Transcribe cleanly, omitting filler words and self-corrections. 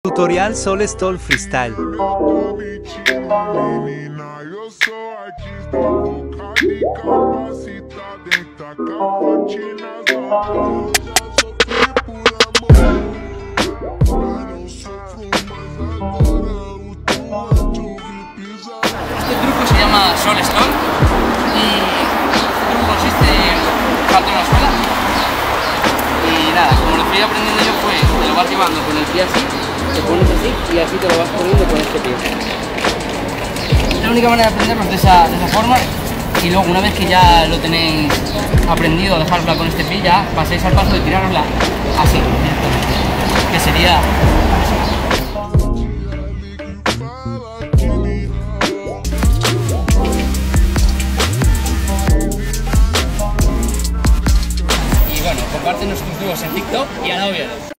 Tutorial Sol Stall Freestyle. Este truco se llama Sol Stall y este truco consiste en saltar una suela y nada, como lo fui aprendiendo yo fue, te lo vas llevando con el pie así, te pones así y así te lo vas poniendo con este pie. Es la única manera de aprenderlo de esa forma y luego una vez que ya lo tenéis aprendido a dejarla con este pie ya paséis al paso de tirarosla así, que sería... Comparte nuestros trucos en TikTok y a la obvia.